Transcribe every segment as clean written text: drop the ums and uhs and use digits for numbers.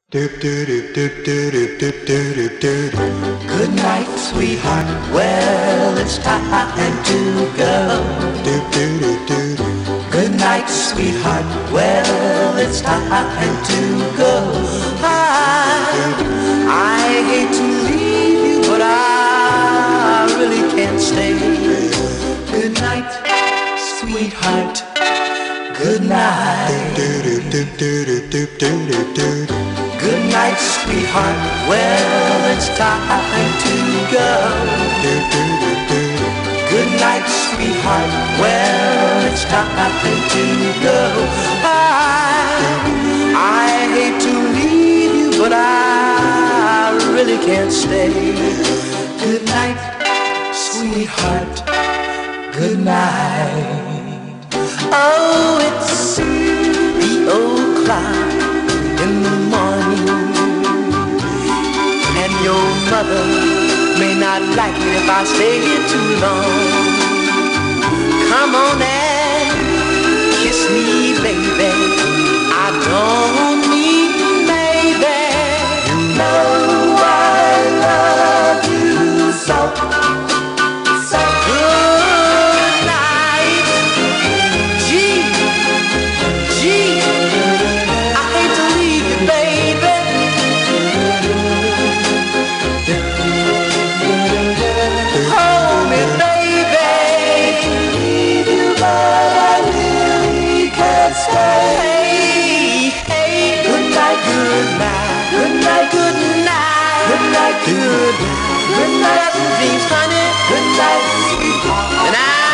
Good night, sweetheart. Well, it's time to go. Good night, sweetheart. Well, it's time to go. I hate to leave you, but I really can't stay. Good night, sweetheart. Good night. Good night, sweetheart. Well, it's time to go. Good night, sweetheart. Well, it's time to go. I hate to leave you, but I really can't stay. Good night, sweetheart. Good night. Oh, it's 3:00 in the morning, and your mother may not like it if I stay here too long. Come on and kiss me, baby. I don't mean maybe. You know I love you so. Good night. Gee, I hate to leave you, baby. Hold me, baby. Leave you, but I really can't stay. Hey, good night, good night. Good night, good night. Good night, good night. Good night, dreams, honey. Good night, sweetheart. And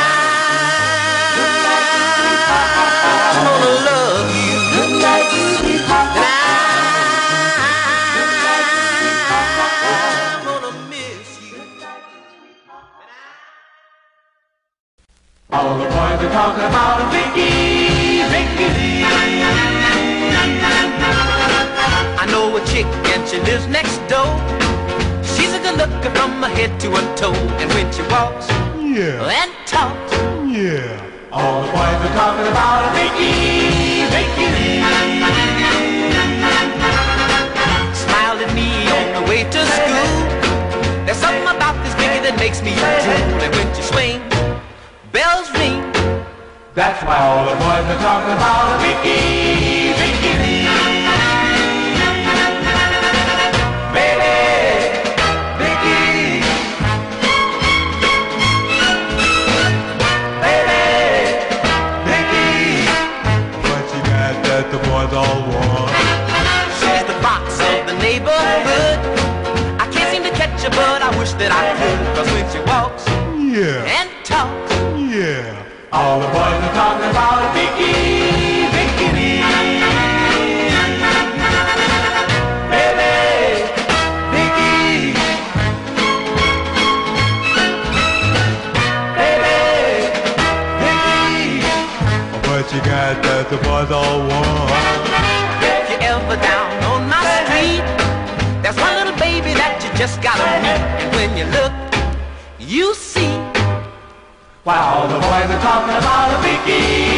I'm gonna love you. Good night, sweetheart. And I'm gonna miss you. All the boys are talking about Vickie. I know a chick and she lives next door. She's a good looker from her head to her toe. And when she walks and talks, All the boys are talking about Vickie. smiled at me on the way to school. There's something about this Vickie that makes me drool. And when she swings, bells ring. That's why all the boys are talking about Vickie. Baby, Vickie. Baby, Vickie. What you got that the boys all want? She's the fox of the neighborhood. I can't seem to catch her, but I wish that I could. 'Cause when she walks and talks, All the boys are talking about Vickie. Baby, Vickie. Baby, Vickie. What you got that the boys all want? if you're ever down on my street, there's one little baby that you just gotta meet. And when you look, you see. Why all the boys are talking about Vickie.